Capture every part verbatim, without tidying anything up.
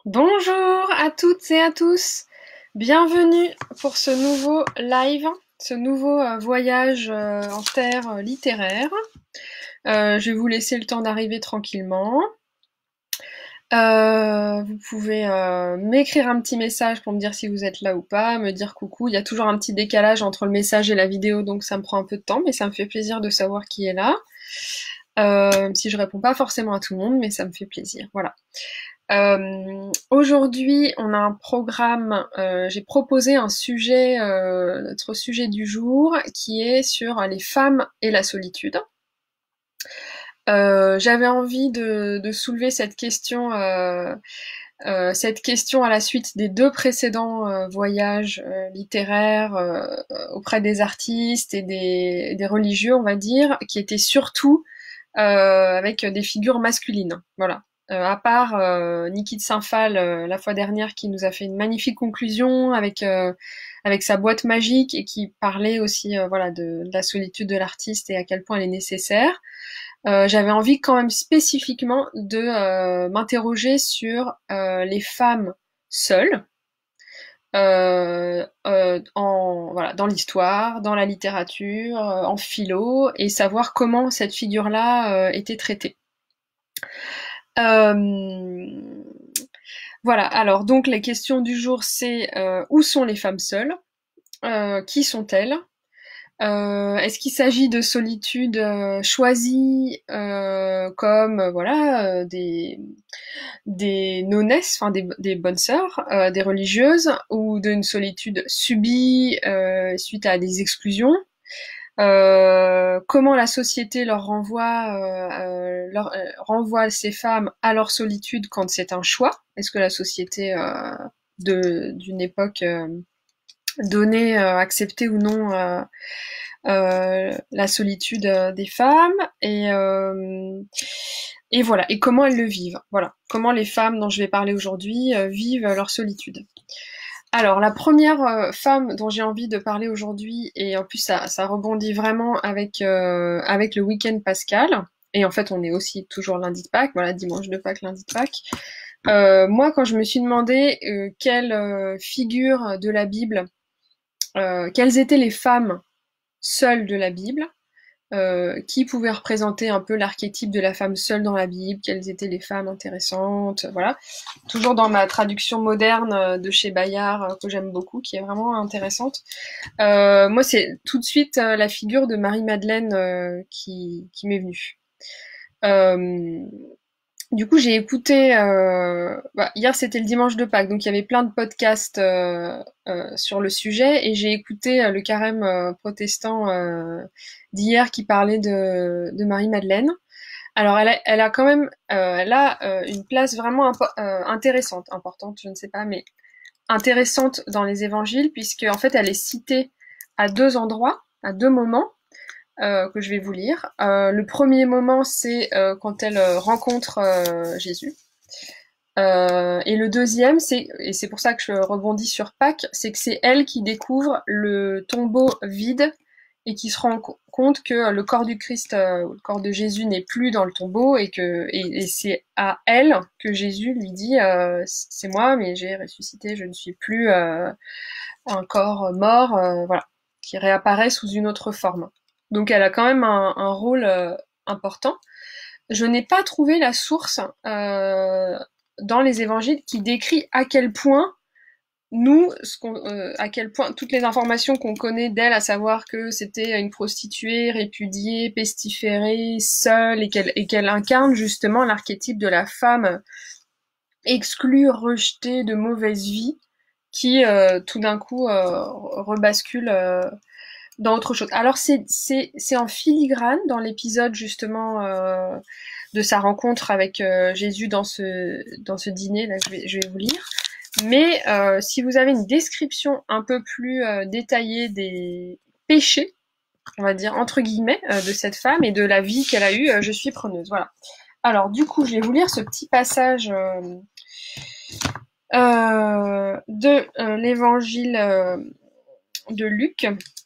Bonjour à toutes et à tous, bienvenue pour ce nouveau live, ce nouveau euh, voyage euh, en terre euh, littéraire. Euh, je vais vous laisser le temps d'arriver tranquillement. Euh, vous pouvez euh, m'écrire un petit message pour me dire si vous êtes là ou pas, me dire coucou. Il y a toujours un petit décalage entre le message et la vidéo, donc ça me prend un peu de temps, mais ça me fait plaisir de savoir qui est là. Euh, même si je réponds pas forcément à tout le monde, mais ça me fait plaisir. Voilà. Euh, aujourd'hui, on a un programme, euh, j'ai proposé un sujet, euh, notre sujet du jour, qui est sur les femmes et la solitude. Euh, j'avais envie de, de soulever cette question, euh, euh, cette question à la suite des deux précédents euh, voyages euh, littéraires euh, auprès des artistes et des, des religieux, on va dire, qui étaient surtout euh, avec des figures masculines. Voilà. Euh, à part euh, Niki de Saint-Phal euh, la fois dernière qui nous a fait une magnifique conclusion avec euh, avec sa boîte magique et qui parlait aussi euh, voilà de, de la solitude de l'artiste et à quel point elle est nécessaire. Euh, j'avais envie quand même spécifiquement de euh, m'interroger sur euh, les femmes seules euh, euh, en voilà dans l'histoire, dans la littérature, euh, en philo et savoir comment cette figure-là euh, était traitée. Euh, voilà, alors donc les questions du jour c'est euh, où sont les femmes seules? Euh, qui sont-elles? Euh, est-ce qu'il s'agit de solitude euh, choisie euh, comme euh, voilà euh, des des nonesses, enfin des, des bonnes sœurs, euh, des religieuses, ou d'une solitude subie euh, suite à des exclusions? Euh, comment la société leur renvoie, euh, euh, leur, euh, renvoie ces femmes à leur solitude quand c'est un choix? Est-ce que la société euh, de d'une époque euh, donnée euh, acceptait ou non euh, euh, la solitude euh, des femmes et euh, et voilà, et comment elles le vivent? Voilà, comment les femmes dont je vais parler aujourd'hui euh, vivent leur solitude. Alors, la première euh, femme dont j'ai envie de parler aujourd'hui, et en plus ça, ça rebondit vraiment avec, euh, avec le week-end pascal, et en fait on est aussi toujours lundi de Pâques, voilà, dimanche de Pâques, lundi de Pâques. Euh, moi, quand je me suis demandé euh, quelle euh, figure de la Bible, euh, quelles étaient les femmes seules de la Bible, euh, qui pouvait représenter un peu l'archétype de la femme seule dans la Bible, quelles étaient les femmes intéressantes, voilà. Toujours dans ma traduction moderne de chez Bayard, que j'aime beaucoup, qui est vraiment intéressante. Euh, moi, c'est tout de suite euh, la figure de Marie-Madeleine euh, qui, qui m'est venue. Euh, du coup, j'ai écouté... Euh, bah, hier, c'était le dimanche de Pâques, donc il y avait plein de podcasts euh, euh, sur le sujet, et j'ai écouté euh, le carême euh, protestant euh, d'hier qui parlait de, de Marie-Madeleine. Alors, elle a, elle a quand même euh, elle a, euh, une place vraiment impo- euh, intéressante, importante, je ne sais pas, mais intéressante dans les évangiles, puisque en fait, elle est citée à deux endroits, à deux moments, euh, que je vais vous lire. Euh, le premier moment, c'est euh, quand elle euh, rencontre euh, Jésus. Euh, et le deuxième, c'est, et c'est pour ça que je rebondis sur Pâques, c'est que c'est elle qui découvre le tombeau vide et qui se rend compte que le corps du Christ, euh, le corps de Jésus n'est plus dans le tombeau et que et, et c'est à elle que Jésus lui dit euh, c'est moi, mais j'ai ressuscité, je ne suis plus euh, un corps mort, euh, voilà, qui réapparaît sous une autre forme. Donc elle a quand même un, un rôle euh, important. Je n'ai pas trouvé la source euh, dans les évangiles qui décrit à quel point nous, ce qu'on, euh, à quel point toutes les informations qu'on connaît d'elle, à savoir que c'était une prostituée répudiée, pestiférée, seule, et qu'elle et qu'elle incarne justement l'archétype de la femme exclue, rejetée, de mauvaise vie, qui euh, tout d'un coup euh, rebascule euh, dans autre chose. Alors c'est c'est c'est en filigrane dans l'épisode justement euh, de sa rencontre avec euh, Jésus dans ce dans ce dîner là, je vais je vais vous lire. Mais euh, si vous avez une description un peu plus euh, détaillée des péchés, on va dire entre guillemets, euh, de cette femme et de la vie qu'elle a eue, euh, je suis preneuse. Voilà. Alors du coup, je vais vous lire ce petit passage euh, euh, de euh, l'évangile euh, de Luc.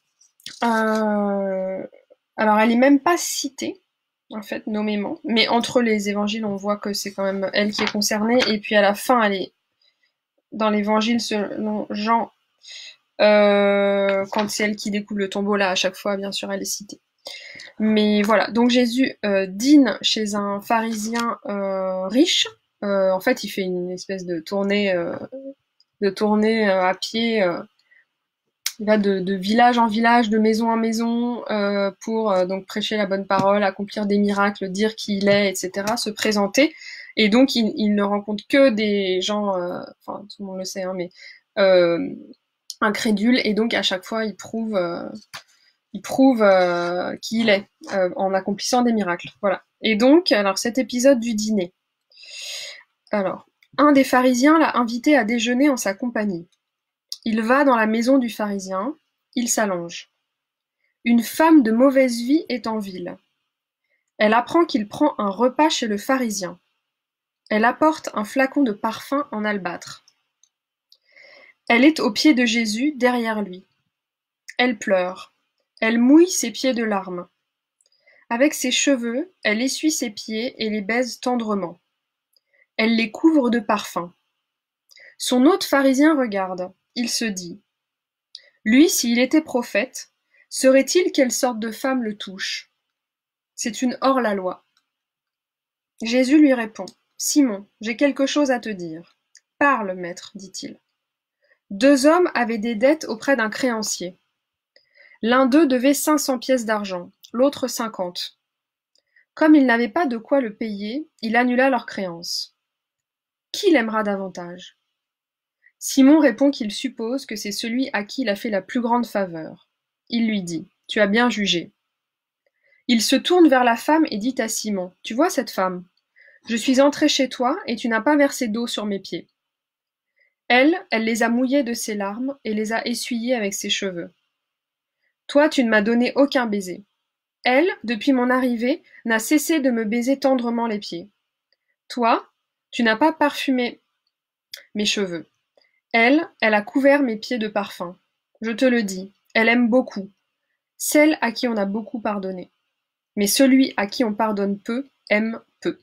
Euh, alors, elle est même pas citée, en fait, nommément, mais entre les évangiles, on voit que c'est quand même elle qui est concernée, et puis à la fin, elle est dans l'évangile selon Jean, euh, quand c'est elle qui découvre le tombeau, là, à chaque fois, bien sûr, elle est citée. Mais voilà, donc Jésus euh, dîne chez un pharisien euh, riche. Euh, en fait, il fait une espèce de tournée, euh, de tournée euh, à pied. Euh, il va de, de village en village, de maison en maison, euh, pour euh, donc prêcher la bonne parole, accomplir des miracles, dire qui il est, et cetera, se présenter. Et donc, il, il ne rencontre que des gens, euh, enfin, tout le monde le sait, hein, mais euh, incrédules. Et donc, à chaque fois, il prouve... Euh, il prouve euh, qui il est euh, en accomplissant des miracles. Voilà. Et donc, alors cet épisode du dîner. Alors, un des pharisiens l'a invité à déjeuner en sa compagnie. Il va dans la maison du pharisien, il s'allonge. Une femme de mauvaise vie est en ville. Elle apprend qu'il prend un repas chez le pharisien. Elle apporte un flacon de parfum en albâtre. Elle est aux pieds de Jésus, derrière lui. Elle pleure. Elle mouille ses pieds de larmes. Avec ses cheveux, elle essuie ses pieds et les baise tendrement. Elle les couvre de parfum. Son hôte pharisien regarde. Il se dit: lui, s'il était prophète, serait-il quelle sorte de femme le touche? C'est une hors-la-loi. Jésus lui répond: Simon, j'ai quelque chose à te dire. Parle, maître, dit-il. Deux hommes avaient des dettes auprès d'un créancier. L'un d'eux devait cinq cents pièces d'argent, l'autre cinquante. Comme il n'avait pas de quoi le payer, il annula leur créance. Qui l'aimera davantage? Simon répond qu'il suppose que c'est celui à qui il a fait la plus grande faveur. Il lui dit: Tu as bien jugé. Il se tourne vers la femme et dit à Simon: Tu vois cette femme? Je suis entré chez toi et tu n'as pas versé d'eau sur mes pieds. Elle, elle les a mouillés de ses larmes et les a essuyés avec ses cheveux. Toi, tu ne m'as donné aucun baiser. Elle, depuis mon arrivée, n'a cessé de me baiser tendrement les pieds. Toi, tu n'as pas parfumé mes cheveux. Elle, elle a couvert mes pieds de parfum. Je te le dis, elle aime beaucoup, celle à qui on a beaucoup pardonné. Mais celui à qui on pardonne peu aime peu.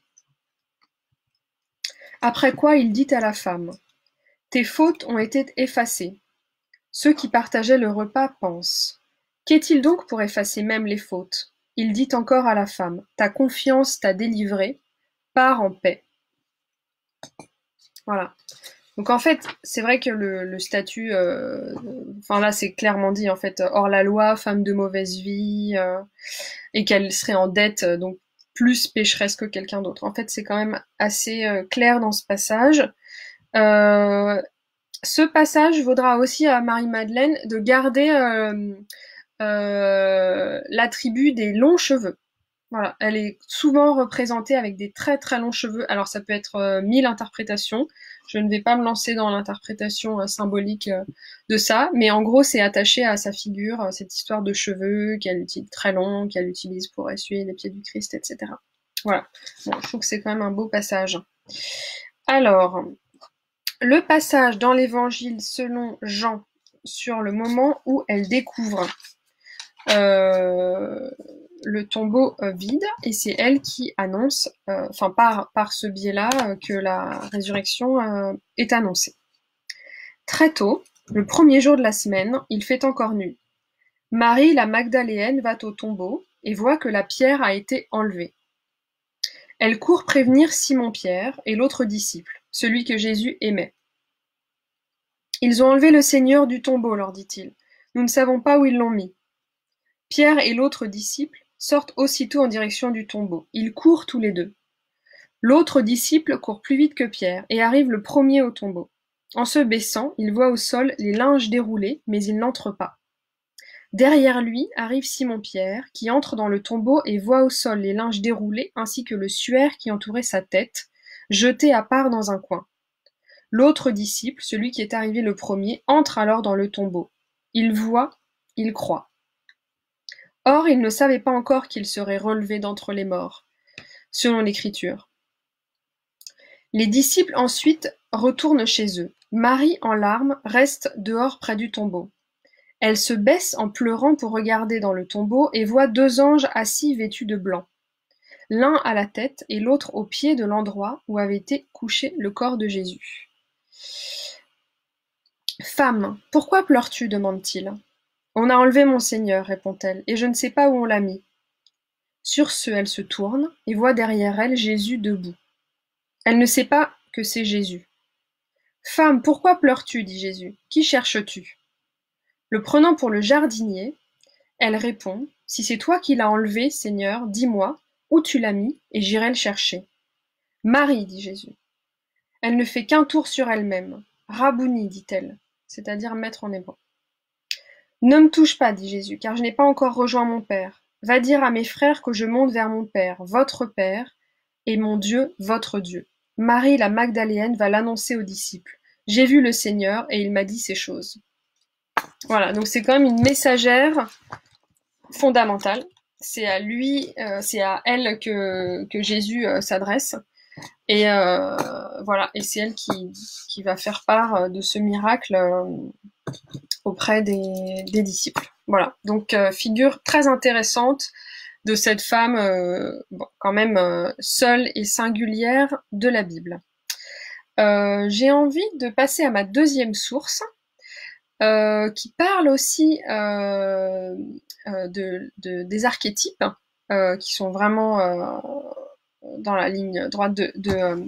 Après quoi il dit à la femme: Tes fautes ont été effacées. Ceux qui partageaient le repas pensent: Qu'est-il donc pour effacer même les fautes? Il dit encore à la femme: Ta confiance t'a délivrée, pars en paix. Voilà. Donc en fait, c'est vrai que le, le statut, euh, enfin là c'est clairement dit en fait, hors la loi, femme de mauvaise vie, euh, et qu'elle serait en dette, donc plus pécheresse que quelqu'un d'autre. En fait, c'est quand même assez euh, clair dans ce passage. Euh, ce passage vaudra aussi à Marie-Madeleine de garder euh, euh, l'attribut des longs cheveux. Voilà, elle est souvent représentée avec des très très longs cheveux. Alors ça peut être euh, mille interprétations. Je ne vais pas me lancer dans l'interprétation euh, symbolique euh, de ça, mais en gros c'est attaché à sa figure, euh, cette histoire de cheveux qu'elle utilise très longs, qu'elle utilise pour essuyer les pieds du Christ, et cetera. Voilà. Bon, je trouve que c'est quand même un beau passage. Alors, le passage dans l'Évangile selon Jean sur le moment où elle découvre euh, le tombeau euh, vide, et c'est elle qui annonce, euh, enfin par, par ce biais-là, euh, que la résurrection euh, est annoncée. Très tôt, le premier jour de la semaine, il fait encore nuit. Marie, la Magdaléenne, va au tombeau et voit que la pierre a été enlevée. Elle court prévenir Simon-Pierre et l'autre disciple, celui que Jésus aimait. Ils ont enlevé le Seigneur du tombeau, leur dit-il. Nous ne savons pas où ils l'ont mis. Pierre et l'autre disciple sortent aussitôt en direction du tombeau. Ils courent tous les deux. L'autre disciple court plus vite que Pierre et arrive le premier au tombeau. En se baissant, il voit au sol les linges déroulés, mais il n'entre pas. Derrière lui arrive Simon-Pierre, qui entre dans le tombeau et voit au sol les linges déroulés ainsi que le suaire qui entourait sa tête, jeté à part dans un coin. L'autre disciple, celui qui est arrivé le premier, entre alors dans le tombeau. Il voit, il croit. Or, il ne savait pas encore qu'il serait relevé d'entre les morts, selon l'Écriture. Les disciples ensuite retournent chez eux. Marie, en larmes, reste dehors près du tombeau. Elle se baisse en pleurant pour regarder dans le tombeau et voit deux anges assis vêtus de blanc, l'un à la tête et l'autre au pied de l'endroit où avait été couché le corps de Jésus. Femme, pourquoi pleures-tu demande-t-il. On a enlevé mon Seigneur, répond-elle, et je ne sais pas où on l'a mis. Sur ce, elle se tourne et voit derrière elle Jésus debout. Elle ne sait pas que c'est Jésus. Femme, pourquoi pleures-tu dit Jésus. Qui cherches-tu. Le prenant pour le jardinier, elle répond, si c'est toi qui l'as enlevé, Seigneur, dis-moi où tu l'as mis, et j'irai le chercher. Marie, dit Jésus. Elle ne fait qu'un tour sur elle-même. Rabouni, dit-elle, c'est-à-dire maître en hébreu. Ne me touche pas, dit Jésus, car je n'ai pas encore rejoint mon Père. Va dire à mes frères que je monte vers mon Père, votre Père, et mon Dieu, votre Dieu. Marie la Magdaléenne va l'annoncer aux disciples. J'ai vu le Seigneur et il m'a dit ces choses. Voilà, donc c'est quand même une messagère fondamentale. C'est à lui, euh, c'est à elle que, que Jésus euh, s'adresse. Et euh, voilà, et c'est elle qui, qui va faire part de ce miracle euh, auprès des, des disciples. Voilà, donc euh, figure très intéressante de cette femme euh, bon, quand même euh, seule et singulière de la Bible. Euh, j'ai envie de passer à ma deuxième source, euh, qui parle aussi euh, euh, de, de, des archétypes, euh, qui sont vraiment euh, dans la ligne droite de, de, euh,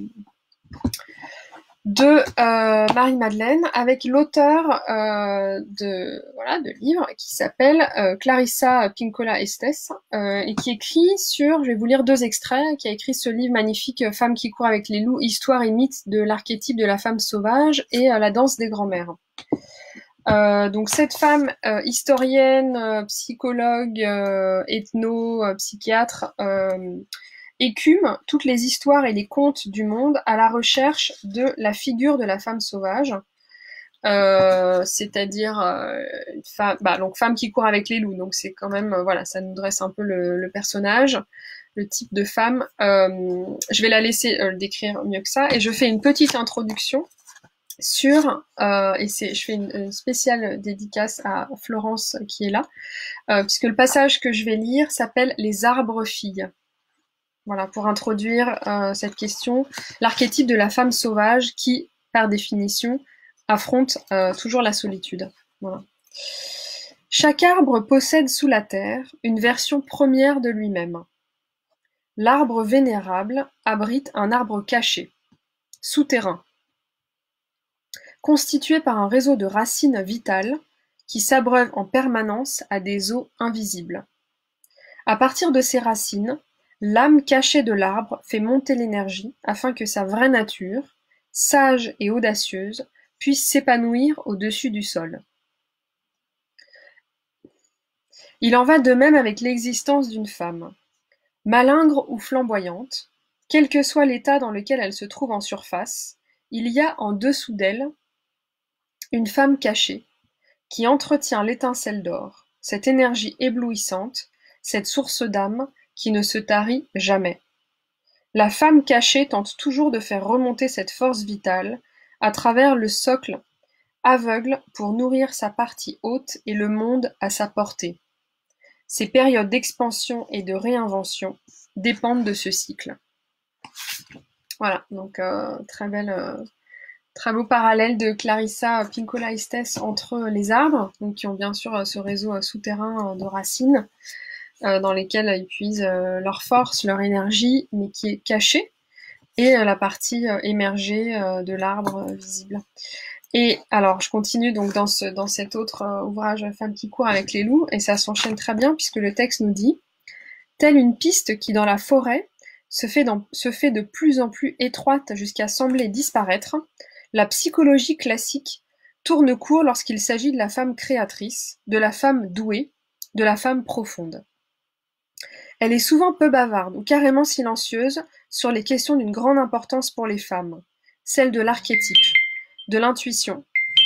de euh, Marie-Madeleine, avec l'auteur euh, de voilà de livres qui s'appelle euh, Clarissa Pinkola Estes, euh, et qui écrit sur, je vais vous lire deux extraits, qui a écrit ce livre magnifique Femme qui court avec les loups, histoire et mythe de l'archétype de la femme sauvage et euh, la danse des grands-mères. Euh, donc cette femme euh, historienne, euh, psychologue, euh, ethno, euh, psychiatre, euh, écume toutes les histoires et les contes du monde à la recherche de la figure de la femme sauvage, euh, c'est-à-dire euh, une femme, bah, donc femme qui court avec les loups. Donc c'est quand même, euh, voilà, ça nous dresse un peu le, le personnage, le type de femme. Euh, je vais la laisser euh, le décrire mieux que ça, et je fais une petite introduction sur, euh, et c'est, je fais une, une spéciale dédicace à Florence qui est là, euh, puisque le passage que je vais lire s'appelle Les arbres filles. Voilà, pour introduire euh, cette question, l'archétype de la femme sauvage qui, par définition, affronte euh, toujours la solitude. Voilà. Chaque arbre possède sous la terre une version première de lui-même. L'arbre vénérable abrite un arbre caché, souterrain, constitué par un réseau de racines vitales qui s'abreuvent en permanence à des eaux invisibles. À partir de ces racines, l'âme cachée de l'arbre fait monter l'énergie afin que sa vraie nature, sage et audacieuse, puisse s'épanouir au-dessus du sol. Il en va de même avec l'existence d'une femme. Malingre ou flamboyante, quel que soit l'état dans lequel elle se trouve en surface, il y a en dessous d'elle une femme cachée, qui entretient l'étincelle d'or, cette énergie éblouissante, cette source d'âme qui ne se tarit jamais. La femme cachée tente toujours de faire remonter cette force vitale à travers le socle aveugle pour nourrir sa partie haute et le monde à sa portée. Ces périodes d'expansion et de réinvention dépendent de ce cycle. Voilà, donc euh, très belle, euh, très beau parallèle de Clarissa Pinkola Estes entre les arbres, donc qui ont bien sûr ce réseau souterrain de racines, euh, dans lesquelles ils puisent euh, leur force, leur énergie, mais qui est cachée, et euh, la partie euh, émergée euh, de l'arbre euh, visible. Et alors, je continue donc dans, ce, dans cet autre euh, ouvrage Femme qui court avec les loups, et ça s'enchaîne très bien puisque le texte nous dit « Telle une piste qui dans la forêt se fait, dans, se fait de plus en plus étroite jusqu'à sembler disparaître, la psychologie classique tourne court lorsqu'il s'agit de la femme créatrice, de la femme douée, de la femme profonde. Elle est souvent peu bavarde ou carrément silencieuse sur les questions d'une grande importance pour les femmes, celle de l'archétype, de l'intuition.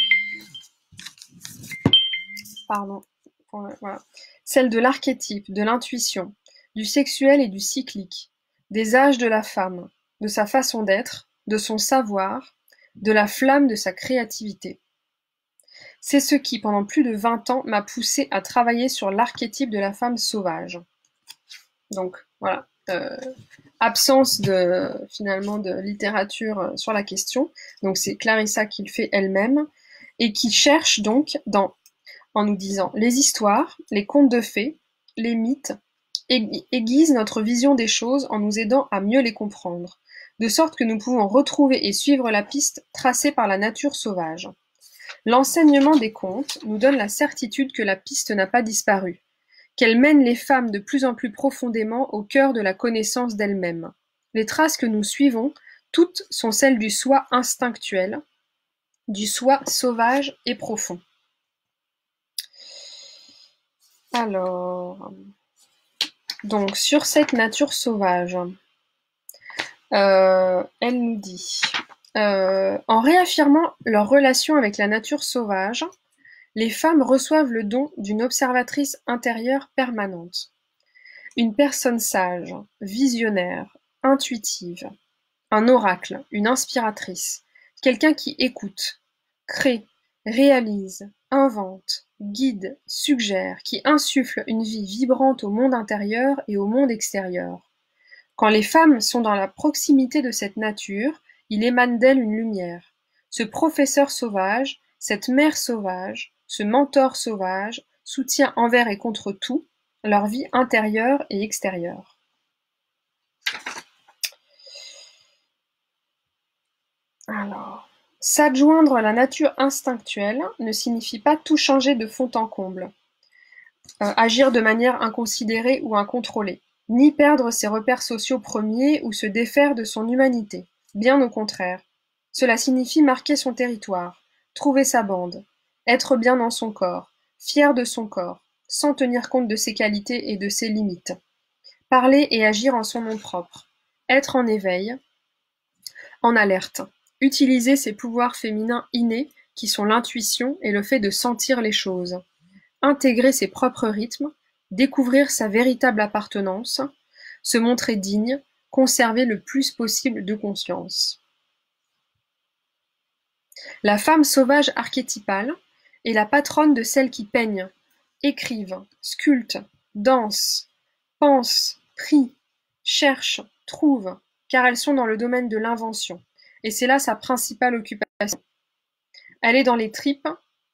Pardon. Voilà. Celle de l'archétype, de l'intuition, du sexuel et du cyclique, des âges de la femme, de sa façon d'être, de son savoir, de la flamme de sa créativité. C'est ce qui, pendant plus de vingt ans, m'a poussé à travailler sur l'archétype de la femme sauvage. Donc, voilà. Euh, absence de, finalement, de littérature sur la question. Donc, c'est Clarissa qui le fait elle-même. et qui cherche donc dans, en nous disant les histoires, les contes de fées, les mythes, aiguisent notre vision des choses en nous aidant à mieux les comprendre, de sorte que nous pouvons retrouver et suivre la piste tracée par la nature sauvage. L'enseignement des contes nous donne la certitude que la piste n'a pas disparu, qu'elle mène les femmes de plus en plus profondément au cœur de la connaissance d'elles-mêmes. Les traces que nous suivons, toutes sont celles du soi instinctuel, du soi sauvage et profond. Alors, donc sur cette nature sauvage, euh, elle nous dit, euh, en réaffirmant leur relation avec la nature sauvage, les femmes reçoivent le don d'une observatrice intérieure permanente. Une personne sage, visionnaire, intuitive, un oracle, une inspiratrice, quelqu'un qui écoute, crée, réalise, invente, guide, suggère, qui insuffle une vie vibrante au monde intérieur et au monde extérieur. Quand les femmes sont dans la proximité de cette nature, il émane d'elles une lumière. Ce professeur sauvage, cette mère sauvage, ce mentor sauvage, soutient envers et contre tout leur vie intérieure et extérieure. Alors, s'adjoindre à la nature instinctuelle ne signifie pas tout changer de fond en comble, euh, agir de manière inconsidérée ou incontrôlée, ni perdre ses repères sociaux premiers ou se défaire de son humanité. Bien au contraire. Cela signifie marquer son territoire, trouver sa bande, être bien dans son corps, fier de son corps, sans tenir compte de ses qualités et de ses limites. Parler et agir en son nom propre, être en éveil, en alerte, utiliser ses pouvoirs féminins innés qui sont l'intuition et le fait de sentir les choses, intégrer ses propres rythmes, découvrir sa véritable appartenance, se montrer digne, conserver le plus possible de conscience. La femme sauvage archétypale est la patronne de celles qui peignent, écrivent, sculptent, dansent, pensent, prient, cherchent, trouvent, car elles sont dans le domaine de l'invention, et c'est là sa principale occupation. Elle est dans les tripes,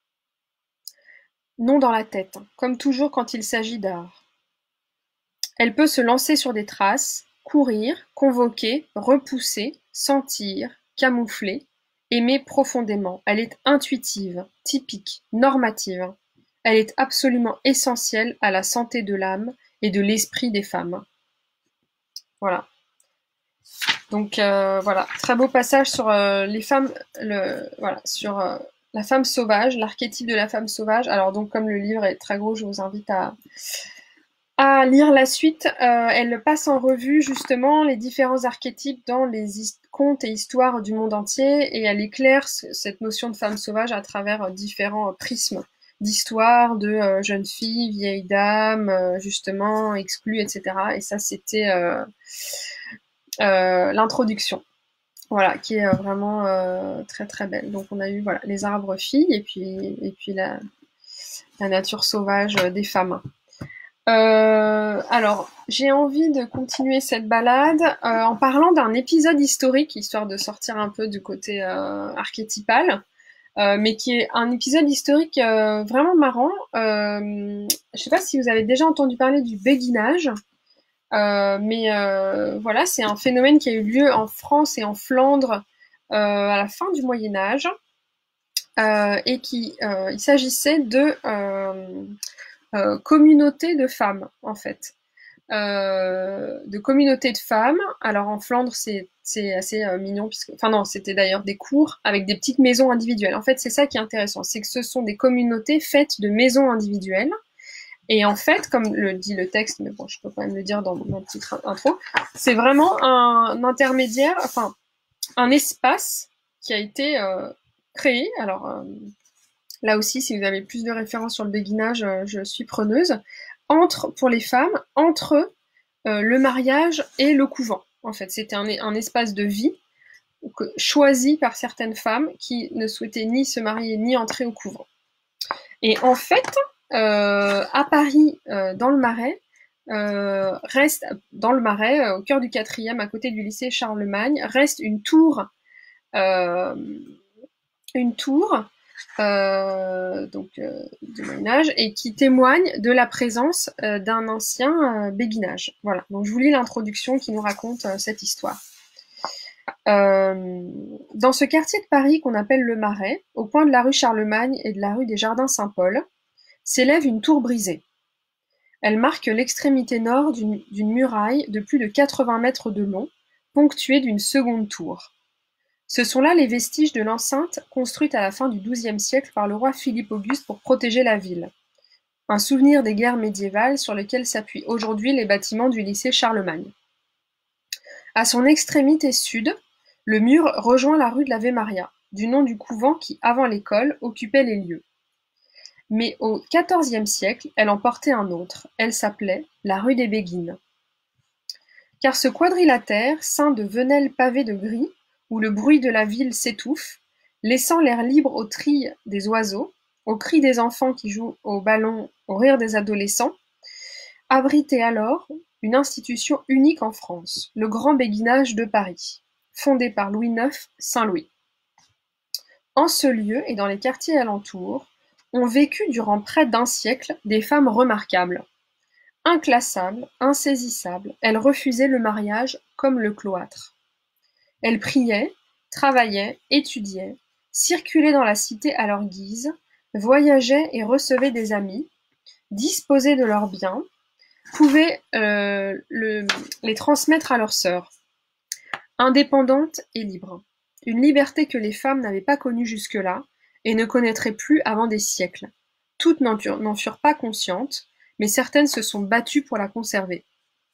non dans la tête, comme toujours quand il s'agit d'art. Elle peut se lancer sur des traces, courir, convoquer, repousser, sentir, camoufler, aimer profondément. Elle est intuitive, typique, normative. Elle est absolument essentielle à la santé de l'âme et de l'esprit des femmes. Voilà. Donc euh, voilà, très beau passage sur euh, les femmes, le, voilà, sur euh, la femme sauvage, l'archétype de la femme sauvage. Alors donc comme le livre est très gros, je vous invite à, à lire la suite. Euh, elle passe en revue justement les différents archétypes dans les contes et histoires du monde entier et elle éclaire cette notion de femme sauvage à travers euh, différents prismes d'histoire, de euh, jeunes filles, vieilles dames, euh, justement exclues, et cetera. Et ça c'était euh, euh, l'introduction. Voilà, qui est vraiment euh, très très belle. Donc on a eu voilà les arbres filles et puis et puis la, la nature sauvage des femmes. Euh, alors j'ai envie de continuer cette balade euh, en parlant d'un épisode historique, histoire de sortir un peu du côté euh, archétypal, euh, mais qui est un épisode historique euh, vraiment marrant. Euh, je sais pas si vous avez déjà entendu parler du béguinage. Euh, mais euh, voilà, c'est un phénomène qui a eu lieu en France et en Flandre euh, à la fin du Moyen Âge, euh, et qui, euh, il s'agissait de euh, euh, communautés de femmes, en fait, euh, de communautés de femmes. Alors en Flandre, c'est c'est assez euh, mignon, puisque, enfin non, c'était d'ailleurs des cours avec des petites maisons individuelles. En fait, c'est ça qui est intéressant, c'est que ce sont des communautés faites de maisons individuelles. Et en fait, comme le dit le texte, mais bon, je peux quand même le dire dans mon petite intro, c'est vraiment un intermédiaire, enfin, un espace qui a été euh, créé. Alors, euh, là aussi, si vous avez plus de références sur le béguinage, euh, je suis preneuse. Entre, pour les femmes, entre euh, le mariage et le couvent. En fait, c'était un, un espace de vie choisi par certaines femmes qui ne souhaitaient ni se marier ni entrer au couvent. Et en fait, Euh, à Paris, euh, dans le Marais, euh, reste dans le Marais, euh, au cœur du quatrième, à côté du lycée Charlemagne, reste une tour, euh, une tour euh, donc euh, du Moyen-Âge, et qui témoigne de la présence euh, d'un ancien euh, béguinage. Voilà, donc je vous lis l'introduction qui nous raconte euh, cette histoire. Euh, dans ce quartier de Paris qu'on appelle le Marais, au coin de la rue Charlemagne et de la rue des Jardins Saint-Paul, s'élève une tour brisée. Elle marque l'extrémité nord d'une d'une muraille de plus de quatre-vingts mètres de long, ponctuée d'une seconde tour. Ce sont là les vestiges de l'enceinte construite à la fin du douzième siècle par le roi Philippe Auguste pour protéger la ville. Un souvenir des guerres médiévales sur lequel s'appuient aujourd'hui les bâtiments du lycée Charlemagne. À son extrémité sud, le mur rejoint la rue de l'Ave Maria, du nom du couvent qui, avant l'école, occupait les lieux. Mais au quatorzième siècle, elle en portait un autre, elle s'appelait la rue des Béguines. Car ce quadrilatère, ceint de venelles pavées de gris, où le bruit de la ville s'étouffe, laissant l'air libre aux trilles des oiseaux, aux cris des enfants qui jouent au ballon, au rire des adolescents, abritait alors une institution unique en France, le Grand Béguinage de Paris, fondé par Louis neuf, Saint-Louis. En ce lieu et dans les quartiers alentours, ont vécu durant près d'un siècle des femmes remarquables. Inclassables, insaisissables, elles refusaient le mariage comme le cloître. Elles priaient, travaillaient, étudiaient, circulaient dans la cité à leur guise, voyageaient et recevaient des amis, disposaient de leurs biens, pouvaient euh, le, les transmettre à leurs sœurs. Indépendantes et libres. Une liberté que les femmes n'avaient pas connue jusque-là, et ne connaîtraient plus avant des siècles. Toutes n'en furent pas conscientes, mais certaines se sont battues pour la conserver.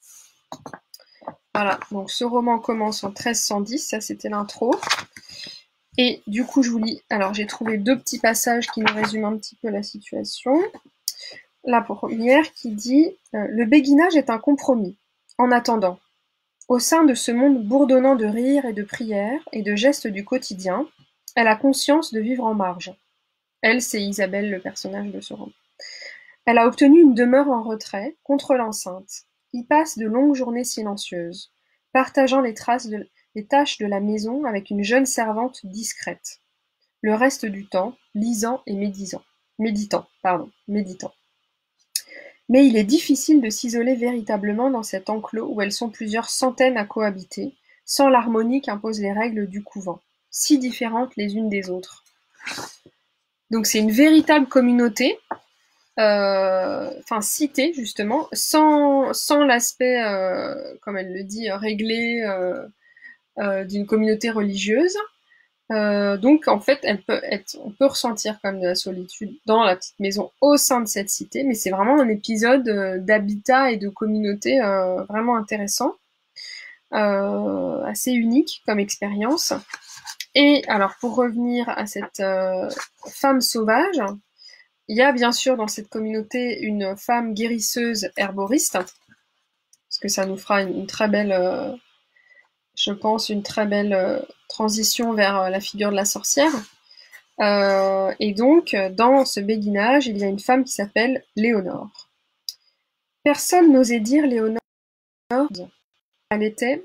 Voilà, donc ce roman commence en treize cent dix, ça c'était l'intro. Et du coup, je vous lis, alors j'ai trouvé deux petits passages qui nous résument un petit peu la situation. La première qui dit euh, « Le béguinage est un compromis. En attendant, au sein de ce monde bourdonnant de rires et de prières et de gestes du quotidien, elle a conscience de vivre en marge. » Elle, c'est Isabelle, le personnage de ce roman. Elle a obtenu une demeure en retrait, contre l'enceinte, y passe de longues journées silencieuses, partageant les, traces de, les tâches de la maison avec une jeune servante discrète. Le reste du temps, lisant et méditant. Méditant, pardon, méditant. Mais il est difficile de s'isoler véritablement dans cet enclos où elles sont plusieurs centaines à cohabiter, sans l'harmonie qu'imposent les règles du couvent, si différentes les unes des autres. Donc c'est une véritable communauté, euh, enfin cité justement, sans, sans l'aspect, euh, comme elle le dit, réglé euh, euh, d'une communauté religieuse. Euh, donc en fait, elle peut être, on peut ressentir comme de la solitude dans la petite maison au sein de cette cité, mais c'est vraiment un épisode euh, d'habitat et de communauté euh, vraiment intéressant, euh, assez unique comme expérience. Et alors pour revenir à cette euh, femme sauvage, il y a bien sûr dans cette communauté une femme guérisseuse herboriste, parce que ça nous fera une, une très belle, euh, je pense, une très belle euh, transition vers euh, la figure de la sorcière. Euh, et donc, dans ce béguinage, il y a une femme qui s'appelle Léonore. Personne n'osait dire Léonore, elle était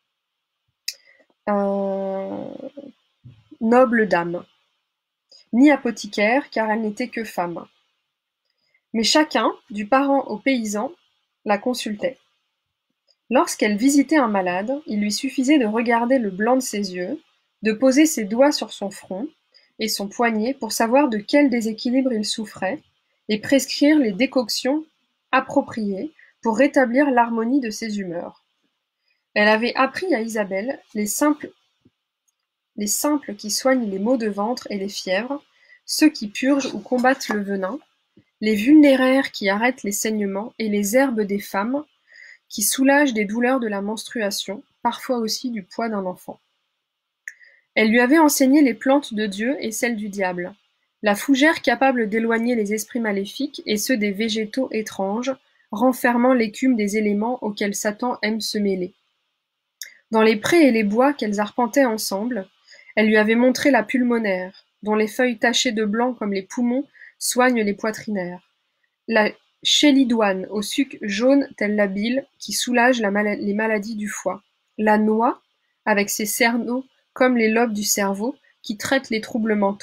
euh, noble dame, ni apothicaire, car elle n'était que femme. Mais chacun, du parent au paysan, la consultait. Lorsqu'elle visitait un malade, il lui suffisait de regarder le blanc de ses yeux, de poser ses doigts sur son front et son poignet pour savoir de quel déséquilibre il souffrait, et prescrire les décoctions appropriées pour rétablir l'harmonie de ses humeurs. Elle avait appris à Isabelle les simples, les simples qui soignent les maux de ventre et les fièvres, ceux qui purgent ou combattent le venin, les vulnéraires qui arrêtent les saignements et les herbes des femmes qui soulagent des douleurs de la menstruation, parfois aussi du poids d'un enfant. Elle lui avait enseigné les plantes de Dieu et celles du diable, la fougère capable d'éloigner les esprits maléfiques et ceux des végétaux étranges, renfermant l'écume des éléments auxquels Satan aime se mêler. Dans les prés et les bois qu'elles arpentaient ensemble, elle lui avait montré la pulmonaire, dont les feuilles tachées de blanc comme les poumons soignent les poitrinaires, la chélidoine au suc jaune tel la bile qui soulage la mal- les maladies du foie, la noix avec ses cerneaux comme les lobes du cerveau qui traitent les troubles mentaux,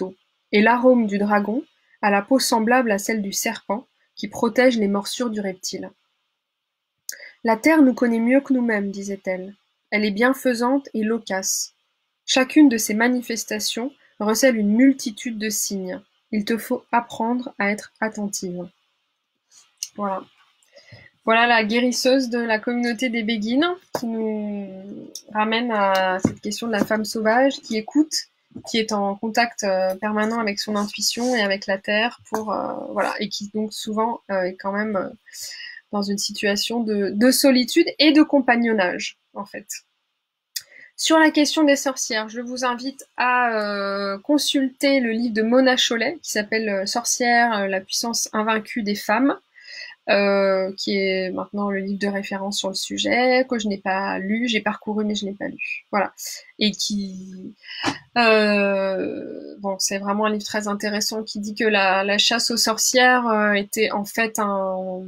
et l'arôme du dragon a la peau semblable à celle du serpent, qui protège les morsures du reptile. La terre nous connaît mieux que nous-mêmes, disait-elle. Elle est bienfaisante et loquace. Chacune de ces manifestations recèle une multitude de signes. Il te faut apprendre à être attentive. Voilà. Voilà la guérisseuse de la communauté des Béguines qui nous ramène à cette question de la femme sauvage qui écoute, qui est en contact euh, permanent avec son intuition et avec la terre pour euh, voilà et qui donc souvent euh, est quand même euh, dans une situation de, de solitude et de compagnonnage en fait. Sur la question des sorcières, je vous invite à euh, consulter le livre de Mona Chollet qui s'appelle euh, Sorcières, la puissance invaincue des femmes. Euh, qui est maintenant le livre de référence sur le sujet, que je n'ai pas lu, j'ai parcouru mais je n'ai pas lu. Voilà. Et qui... Euh, bon, c'est vraiment un livre très intéressant qui dit que la, la chasse aux sorcières euh, était en fait un...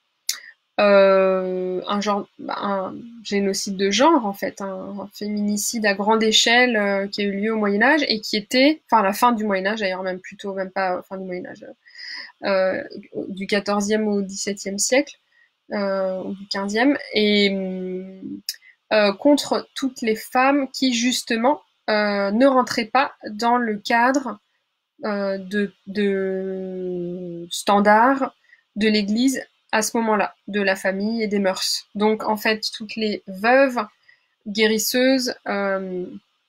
Euh, un genre, un génocide de genre en fait, un, un féminicide à grande échelle euh, qui a eu lieu au Moyen Âge et qui était, enfin à la fin du Moyen Âge d'ailleurs, même plutôt, même pas fin du Moyen Âge, euh, du quatorzième au dix-septième siècle, euh, ou du quinzième, et euh, contre toutes les femmes qui justement euh, ne rentraient pas dans le cadre euh, de, de standards de l'Église à ce moment-là, de la famille et des mœurs. Donc en fait, toutes les veuves, guérisseuses, euh,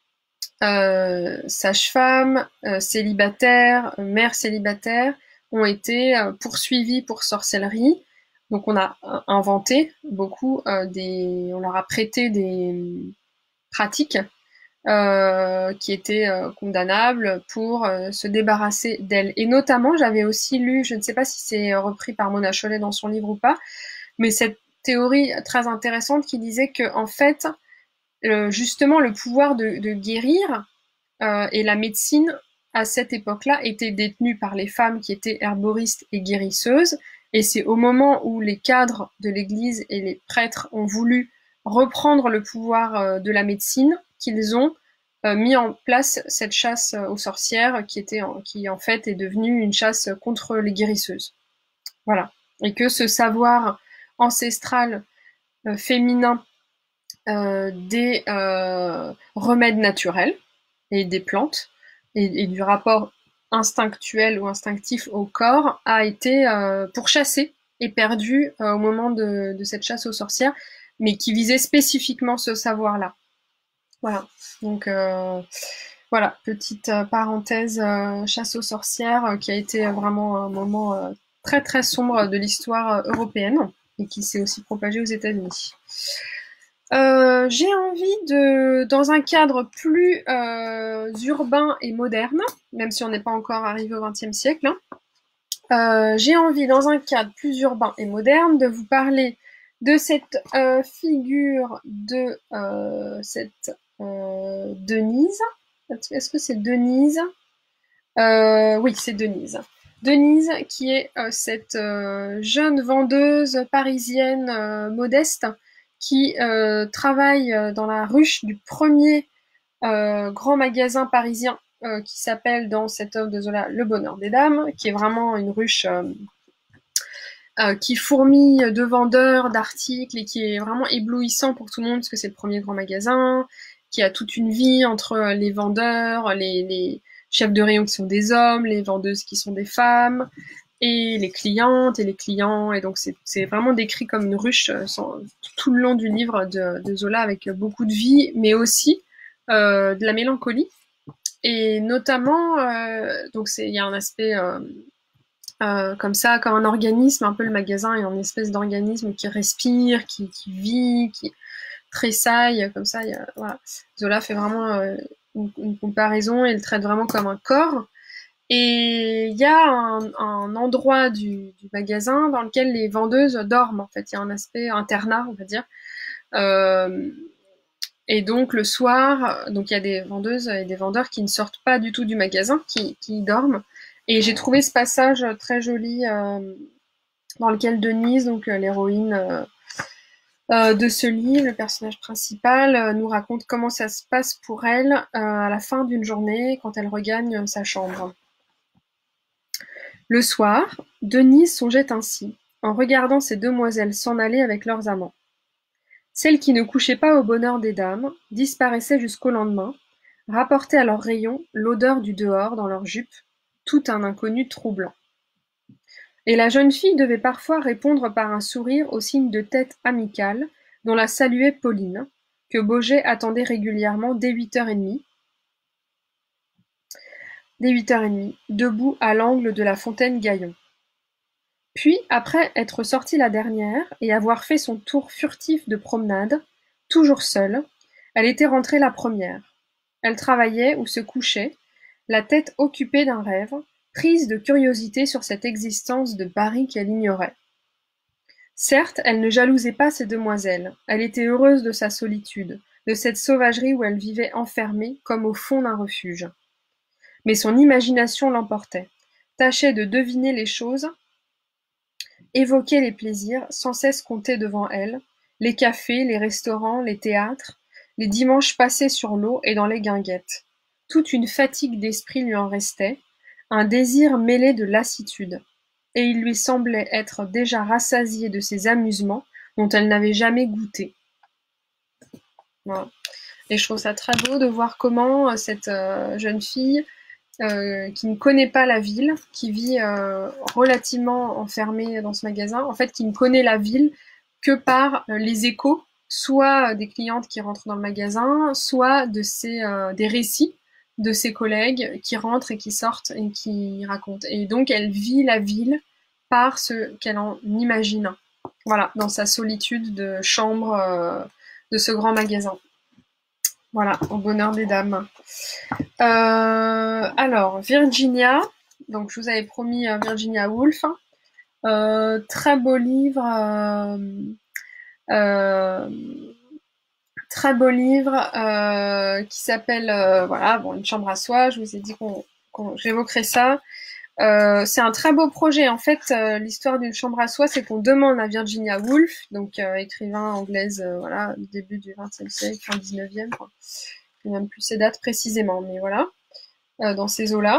euh, sages-femmes, euh, célibataires, euh, mères célibataires, ont été euh, poursuivies pour sorcellerie. Donc on a euh, inventé beaucoup euh, des, on leur a prêté des pratiques euh, qui étaient euh, condamnables pour euh, se débarrasser d'elles. Et notamment, j'avais aussi lu, je ne sais pas si c'est repris par Mona Chollet dans son livre ou pas, mais cette théorie très intéressante qui disait que en fait, euh, justement, le pouvoir de, de guérir euh, et la médecine à cette époque-là était détenue par les femmes qui étaient herboristes et guérisseuses. Et c'est au moment où les cadres de l'Église et les prêtres ont voulu reprendre le pouvoir euh, de la médecine qu'ils ont euh, mis en place cette chasse aux sorcières qui était en, qui en fait est devenue une chasse contre les guérisseuses. Voilà. Et que ce savoir ancestral euh, féminin euh, des euh, remèdes naturels et des plantes et, et du rapport instinctuel ou instinctif au corps a été euh, pourchassé et perdu euh, au moment de, de cette chasse aux sorcières, mais qui visait spécifiquement ce savoir-là. Voilà. Donc euh, voilà, petite euh, parenthèse euh, chasse aux sorcières euh, qui a été vraiment un moment euh, très très sombre de l'histoire euh, européenne et qui s'est aussi propagé aux États-Unis. Euh, j'ai envie de, dans un cadre plus euh, urbain et moderne, même si on n'est pas encore arrivé au vingtième siècle, hein, euh, j'ai envie, dans un cadre plus urbain et moderne, de vous parler de cette euh, figure de euh, cette euh, Denise. Est-ce que c'est Denise? euh, Oui, c'est Denise. Denise, qui est euh, cette euh, jeune vendeuse parisienne euh, modeste, qui euh, travaille euh, dans la ruche du premier euh, grand magasin parisien euh, qui s'appelle dans cette œuvre de Zola Le Bonheur des Dames, qui est vraiment une ruche euh, euh, qui fourmille de vendeurs, d'articles et qui est vraiment éblouissant pour tout le monde parce que c'est le premier grand magasin, qui a toute une vie entre les vendeurs, les, les chefs de rayon qui sont des hommes, les vendeuses qui sont des femmes, et les clientes et les clients, et donc c'est, c'est vraiment décrit comme une ruche euh, sans, tout le long du livre de, de Zola avec beaucoup de vie, mais aussi euh, de la mélancolie, et notamment, euh, donc c'est, il y a un aspect euh, euh, comme ça, comme un organisme, un peu le magasin est une espèce d'organisme qui respire, qui, qui vit, qui tressaille, comme ça, il y a, voilà. Zola fait vraiment euh, une, une comparaison et le traite vraiment comme un corps. Et il y a un, un endroit du, du magasin dans lequel les vendeuses dorment, en fait. Il y a un aspect internat, on va dire. Euh, et donc, le soir, donc il y a des vendeuses et des vendeurs qui ne sortent pas du tout du magasin, qui, qui dorment. Et j'ai trouvé ce passage très joli euh, dans lequel Denise, donc euh, l'héroïne euh, euh, de ce livre, le personnage principal, euh, nous raconte comment ça se passe pour elle euh, à la fin d'une journée quand elle regagne sa chambre. Le soir, Denise songeait ainsi, en regardant ces demoiselles s'en aller avec leurs amants. Celles qui ne couchaient pas au bonheur des dames disparaissaient jusqu'au lendemain, rapportaient à leurs rayons l'odeur du dehors dans leurs jupes, tout un inconnu troublant. Et la jeune fille devait parfois répondre par un sourire au signe de tête amical dont la saluait Pauline, que Boget attendait régulièrement dès huit heures trente, dès huit heures trente, debout à l'angle de la fontaine Gaillon. Puis, après être sortie la dernière et avoir fait son tour furtif de promenade, toujours seule, elle était rentrée la première. Elle travaillait ou se couchait, la tête occupée d'un rêve, prise de curiosité sur cette existence de Paris qu'elle ignorait. Certes, elle ne jalousait pas ces demoiselles, elle était heureuse de sa solitude, de cette sauvagerie où elle vivait enfermée comme au fond d'un refuge. Mais son imagination l'emportait, tâchait de deviner les choses, évoquait les plaisirs, sans cesse comptés devant elle, les cafés, les restaurants, les théâtres, les dimanches passés sur l'eau et dans les guinguettes. Toute une fatigue d'esprit lui en restait, un désir mêlé de lassitude, et il lui semblait être déjà rassasiée de ces amusements dont elle n'avait jamais goûté. Voilà. Et je trouve ça très beau de voir comment euh, cette euh, jeune fille euh, qui ne connaît pas la ville, qui vit euh, relativement enfermée dans ce magasin, en fait qui ne connaît la ville que par euh, les échos, soit des clientes qui rentrent dans le magasin, soit de ses, euh, des récits de ses collègues qui rentrent et qui sortent et qui racontent. Et donc elle vit la ville par ce qu'elle en imagine. Voilà, dans sa solitude de chambre euh, de ce grand magasin. Voilà, au bonheur des dames. Euh, alors, Virginia, donc je vous avais promis euh, Virginia Woolf. Euh, très beau livre. Euh, euh, très beau livre euh, qui s'appelle euh, voilà, bon, Une chambre à soi. Je vous ai dit qu'on, qu'on j'évoquerai ça. Euh, c'est un très beau projet. En fait, euh, l'histoire d'une chambre à soi, c'est qu'on demande à Virginia Woolf, donc euh, écrivain anglaise, euh, voilà, du début du vingtième siècle, fin dix-neuvième, enfin, je ne sais même plus ses dates précisément, mais voilà, euh, dans ces eaux-là.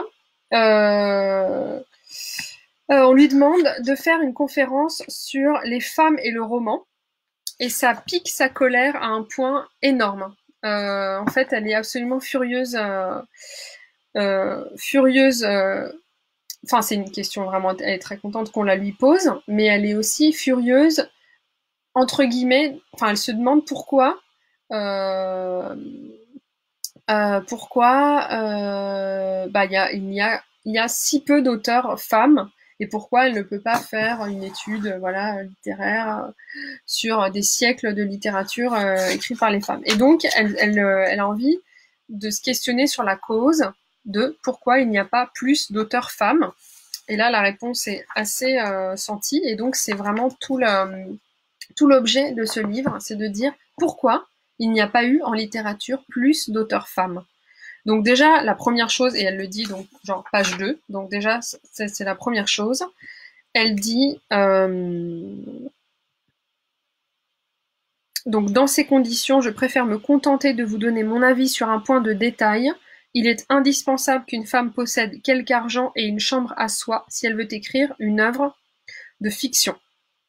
Euh, euh, on lui demande de faire une conférence sur les femmes et le roman, et ça pique sa colère à un point énorme. Euh, en fait, elle est absolument furieuse, euh, euh, furieuse. Euh, Enfin, c'est une question vraiment, elle est très contente qu'on la lui pose, mais elle est aussi furieuse, entre guillemets, enfin, elle se demande pourquoi, euh, euh, pourquoi, euh, bah, y a, il y a, il y a si peu d'auteurs femmes, et pourquoi elle ne peut pas faire une étude, voilà, littéraire sur des siècles de littérature euh, écrite par les femmes. Et donc, elle, elle, elle a envie de se questionner sur la cause de pourquoi il n'y a pas plus d'auteurs femmes. Et là, la réponse est assez euh, sentie, et donc c'est vraiment tout, le, tout l'objet de ce livre, c'est de dire pourquoi il n'y a pas eu en littérature plus d'auteurs femmes. Donc déjà, la première chose, et elle le dit, donc genre page deux, donc déjà, c'est, c'est la première chose, elle dit, euh, donc dans ces conditions, je préfère me contenter de vous donner mon avis sur un point de détail. Il est indispensable qu'une femme possède quelque argent et une chambre à soi si elle veut écrire une œuvre de fiction.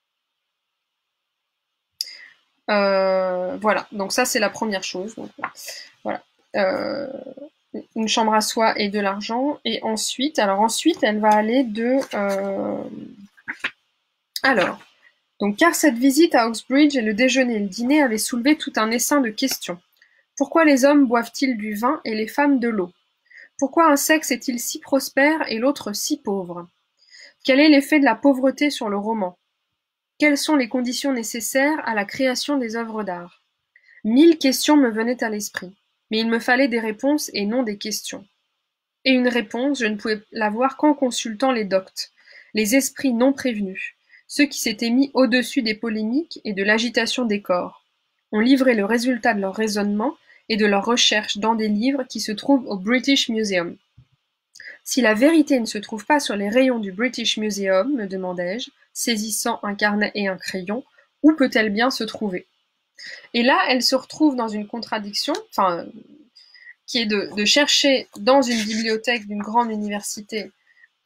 Euh, voilà, donc ça c'est la première chose. Donc, voilà, euh, une chambre à soi et de l'argent. Et ensuite, alors ensuite, elle va aller de. Euh, alors, donc car cette visite à Oxbridge et le déjeuner et le dîner avaient soulevé tout un essaim de questions. Pourquoi les hommes boivent-ils du vin et les femmes de l'eau? Pourquoi un sexe est-il si prospère et l'autre si pauvre? Quel est l'effet de la pauvreté sur le roman? Quelles sont les conditions nécessaires à la création des œuvres d'art? Mille questions me venaient à l'esprit, mais il me fallait des réponses et non des questions. Et une réponse, je ne pouvais l'avoir qu'en consultant les doctes, les esprits non prévenus, ceux qui s'étaient mis au-dessus des polémiques et de l'agitation des corps. On livrait le résultat de leur raisonnement et de leurs recherches dans des livres qui se trouvent au British Museum. Si la vérité ne se trouve pas sur les rayons du British Museum, me demandai-je, saisissant un carnet et un crayon, où peut-elle bien se trouver? Et là, elle se retrouve dans une contradiction, enfin, qui est de, de chercher dans une bibliothèque d'une grande université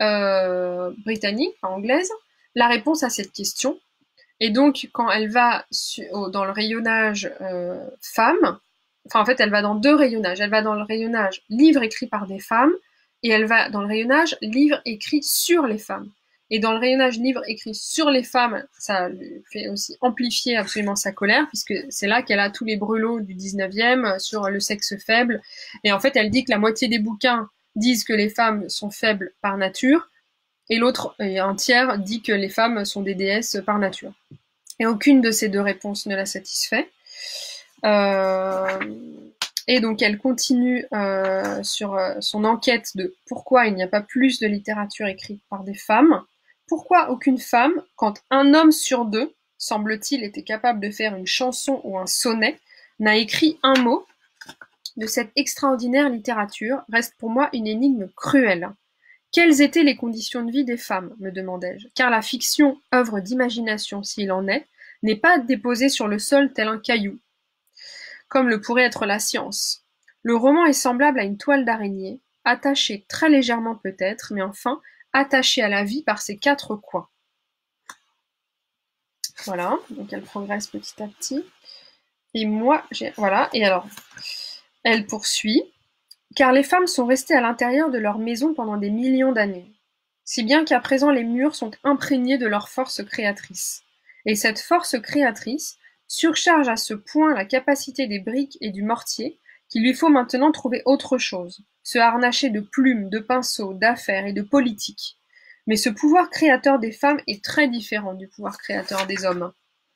euh, britannique, enfin anglaise, la réponse à cette question. Et donc, quand elle va dans le rayonnage euh, femmes, enfin en fait, elle va dans deux rayonnages. Elle va dans le rayonnage livres écrits par des femmes, et elle va dans le rayonnage livres écrits sur les femmes. Et dans le rayonnage livres écrits sur les femmes, ça lui fait aussi amplifier absolument sa colère, puisque c'est là qu'elle a tous les brelots du dix-neuvième sur le sexe faible. Et en fait, elle dit que la moitié des bouquins disent que les femmes sont faibles par nature, et l'autre, et un tiers, dit que les femmes sont des déesses par nature. Et aucune de ces deux réponses ne la satisfait. Euh, et donc elle continue euh, sur son enquête de pourquoi il n'y a pas plus de littérature écrite par des femmes. Pourquoi aucune femme, quand un homme sur deux, semble-t-il, était capable de faire une chanson ou un sonnet, n'a écrit un mot de cette extraordinaire littérature, reste pour moi une énigme cruelle. Quelles étaient les conditions de vie des femmes, me demandai-je, car la fiction, œuvre d'imagination s'il en est, n'est pas déposée sur le sol tel un caillou, comme le pourrait être la science. Le roman est semblable à une toile d'araignée, attachée très légèrement peut-être, mais enfin attachée à la vie par ses quatre coins. Voilà, donc elle progresse petit à petit. Et moi, j'ai... Voilà, et alors, elle poursuit. Car les femmes sont restées à l'intérieur de leur maison pendant des millions d'années, si bien qu'à présent les murs sont imprégnés de leur force créatrice. Et cette force créatrice surcharge à ce point la capacité des briques et du mortier qu'il lui faut maintenant trouver autre chose, se harnacher de plumes, de pinceaux, d'affaires et de politique. Mais ce pouvoir créateur des femmes est très différent du pouvoir créateur des hommes.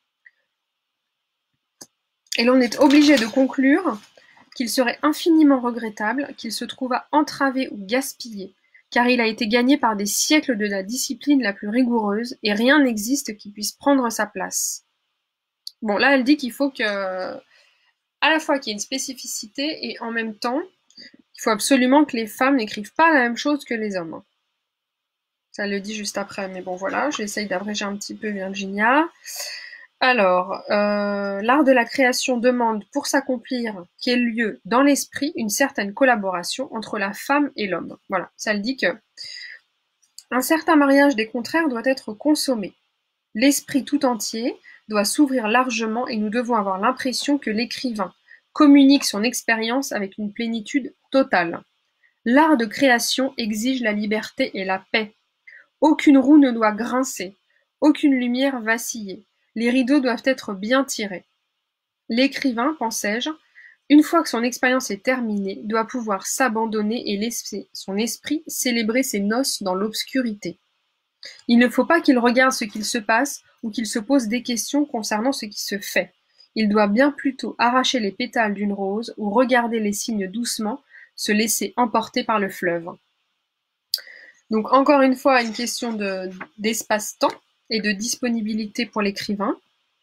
Et l'on est obligé de conclure qu'il serait infiniment regrettable qu'il se trouvât entravé ou gaspillé, car il a été gagné par des siècles de la discipline la plus rigoureuse, et rien n'existe qui puisse prendre sa place. Bon, là, elle dit qu'il faut que, à la fois qu'il y ait une spécificité, et en même temps, il faut absolument que les femmes n'écrivent pas la même chose que les hommes. Ça le dit juste après, mais bon, voilà, j'essaye d'abréger un petit peu Virginia. Alors, euh, l'art de la création demande, pour s'accomplir, qu'ait lieu dans l'esprit une certaine collaboration entre la femme et l'homme. Voilà, ça le dit que un certain mariage des contraires doit être consommé. L'esprit tout entier doit s'ouvrir largement et nous devons avoir l'impression que l'écrivain communique son expérience avec une plénitude totale. L'art de création exige la liberté et la paix. Aucune roue ne doit grincer, aucune lumière vaciller. Les rideaux doivent être bien tirés. L'écrivain, pensais-je, une fois que son expérience est terminée, doit pouvoir s'abandonner et laisser son esprit célébrer ses noces dans l'obscurité. Il ne faut pas qu'il regarde ce qu'il se passe ou qu'il se pose des questions concernant ce qui se fait. Il doit bien plutôt arracher les pétales d'une rose ou regarder les cygnes doucement, se laisser emporter par le fleuve. Donc encore une fois, une question de, d'espace-temps et de disponibilité pour l'écrivain.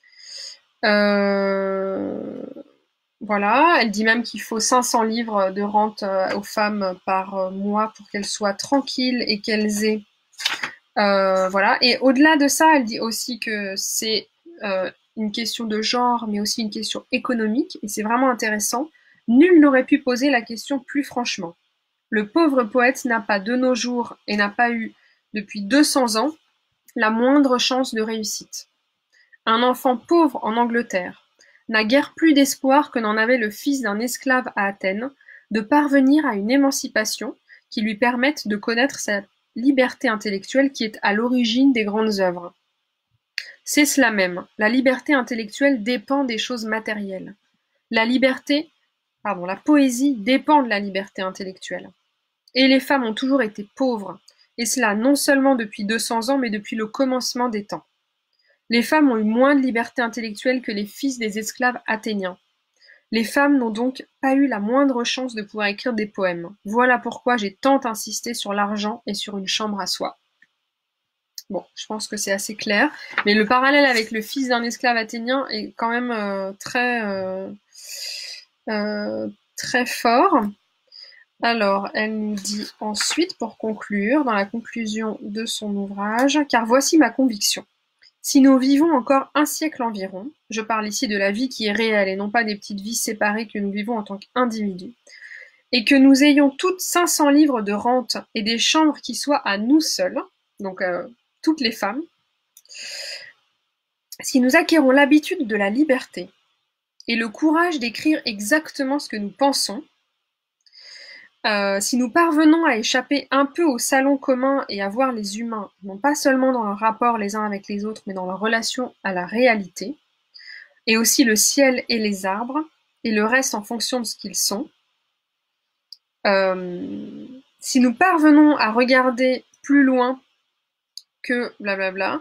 Euh, voilà, elle dit même qu'il faut cinq cents livres de rente aux femmes par mois pour qu'elles soient tranquilles et qu'elles aient... Euh, voilà, et au-delà de ça, elle dit aussi que c'est euh, une question de genre, mais aussi une question économique, et c'est vraiment intéressant. Nul n'aurait pu poser la question plus franchement. Le pauvre poète n'a pas de nos jours, et n'a pas eu depuis deux cents ans, la moindre chance de réussite. Un enfant pauvre en Angleterre n'a guère plus d'espoir que n'en avait le fils d'un esclave à Athènes, de parvenir à une émancipation qui lui permette de connaître sa liberté intellectuelle qui est à l'origine des grandes œuvres. C'est cela même, la liberté intellectuelle dépend des choses matérielles. La liberté, pardon, la poésie dépend de la liberté intellectuelle. Et les femmes ont toujours été pauvres, et cela non seulement depuis deux cents ans, mais depuis le commencement des temps. Les femmes ont eu moins de liberté intellectuelle que les fils des esclaves athéniens. Les femmes n'ont donc pas eu la moindre chance de pouvoir écrire des poèmes. Voilà pourquoi j'ai tant insisté sur l'argent et sur une chambre à soi. Bon, je pense que c'est assez clair, mais le parallèle avec le fils d'un esclave athénien est quand même euh, très, euh, euh, très fort. Alors, elle nous dit ensuite, pour conclure, dans la conclusion de son ouvrage, « Car voici ma conviction. Si nous vivons encore un siècle environ, je parle ici de la vie qui est réelle et non pas des petites vies séparées que nous vivons en tant qu'individus, et que nous ayons toutes cinq cents livres de rente et des chambres qui soient à nous seuls, donc euh, toutes les femmes, si nous acquérons l'habitude de la liberté et le courage d'écrire exactement ce que nous pensons, euh, si nous parvenons à échapper un peu au salon commun et à voir les humains, non pas seulement dans leurs rapports les uns avec les autres, mais dans leur relation à la réalité, et aussi le ciel et les arbres, et le reste en fonction de ce qu'ils sont, euh, si nous parvenons à regarder plus loin que blablabla,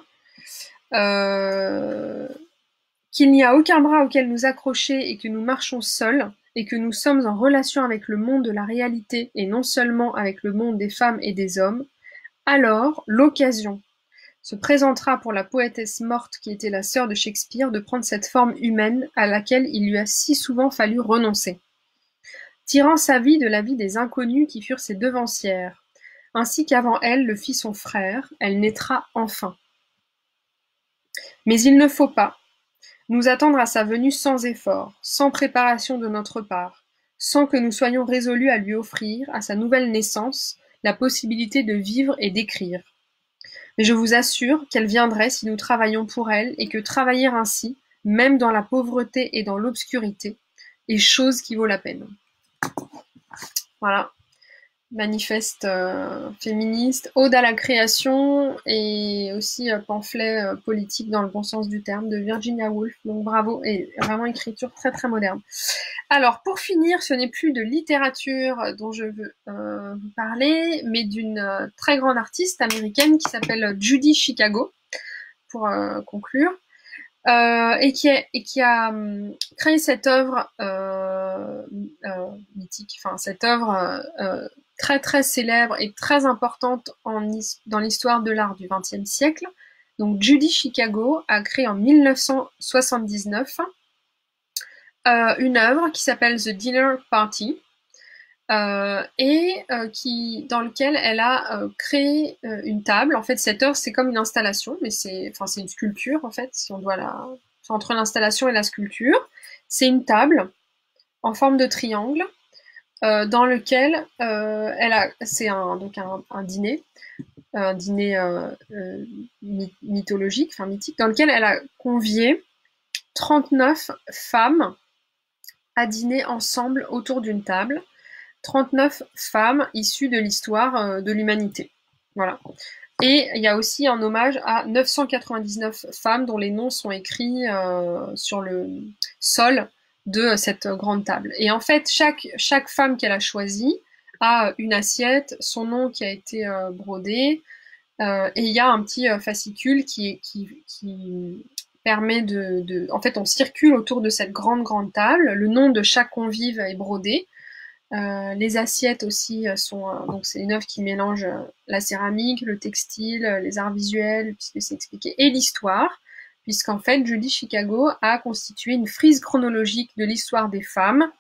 euh, qu'il n'y a aucun bras auquel nous accrocher et que nous marchons seuls, et que nous sommes en relation avec le monde de la réalité et non seulement avec le monde des femmes et des hommes, alors l'occasion se présentera pour la poétesse morte qui était la sœur de Shakespeare de prendre cette forme humaine à laquelle il lui a si souvent fallu renoncer. Tirant sa vie de la vie des inconnus qui furent ses devancières, ainsi qu'avant elle le fit son frère, elle naîtra enfin. Mais il ne faut pas nous attendre à sa venue sans effort, sans préparation de notre part, sans que nous soyons résolus à lui offrir, à sa nouvelle naissance, la possibilité de vivre et d'écrire. Mais je vous assure qu'elle viendrait si nous travaillons pour elle, et que travailler ainsi, même dans la pauvreté et dans l'obscurité, est chose qui vaut la peine. Voilà. Manifeste euh, féministe, ode à la création et aussi euh, pamphlet euh, politique dans le bon sens du terme de Virginia Woolf. Donc bravo, et vraiment écriture très très moderne. Alors pour finir, ce n'est plus de littérature dont je veux euh, vous parler, mais d'une euh, très grande artiste américaine qui s'appelle Judy Chicago, pour euh, conclure. Euh, et, qui est, et qui a um, créé cette œuvre euh, euh, mythique, enfin cette œuvre euh, très très célèbre et très importante en, dans l'histoire de l'art du vingtième siècle. Donc Judy Chicago a créé en mille neuf cent soixante-dix-neuf euh, une œuvre qui s'appelle The Dinner Party, Euh, et euh, qui, dans lequel elle a euh, créé euh, une table. En fait, cette œuvre, c'est comme une installation, mais c'est, enfin, c'est une sculpture, en fait, si on doit la, enfin, entre l'installation et la sculpture. C'est une table en forme de triangle, euh, dans lequel euh, elle a, c'est un, donc un, un dîner, un dîner euh, euh, mythologique, enfin mythique, dans lequel elle a convié trente-neuf femmes à dîner ensemble autour d'une table. trente-neuf femmes issues de l'histoire euh, de l'humanité. Voilà. Et il y a aussi un hommage à neuf cent quatre-vingt-dix-neuf femmes dont les noms sont écrits euh, sur le sol de cette grande table. Et en fait, chaque, chaque femme qu'elle a choisie a une assiette, son nom qui a été euh, brodé, euh, et il y a un petit euh, fascicule qui, qui, qui permet de, de... En fait, on circule autour de cette grande, grande table. Le nom de chaque convive est brodé. Euh, les assiettes aussi sont, euh, donc c'est une œuvre qui mélange euh, la céramique, le textile, euh, les arts visuels, puisque c'est expliqué, et l'histoire, puisqu'en fait Judy Chicago a constitué une frise chronologique de l'histoire des femmes